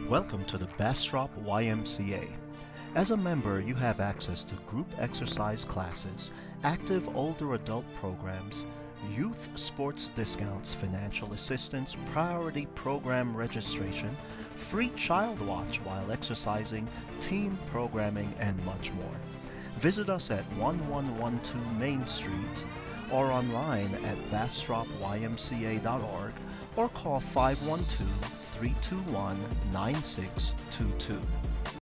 Welcome to the Bastrop YMCA. As a member, you have access to group exercise classes, active older adult programs, youth sports discounts, financial assistance, priority program registration, free child watch while exercising, teen programming, and much more. Visit us at 1112 Main Street or online at bastropymca.org or call 512-321-9622.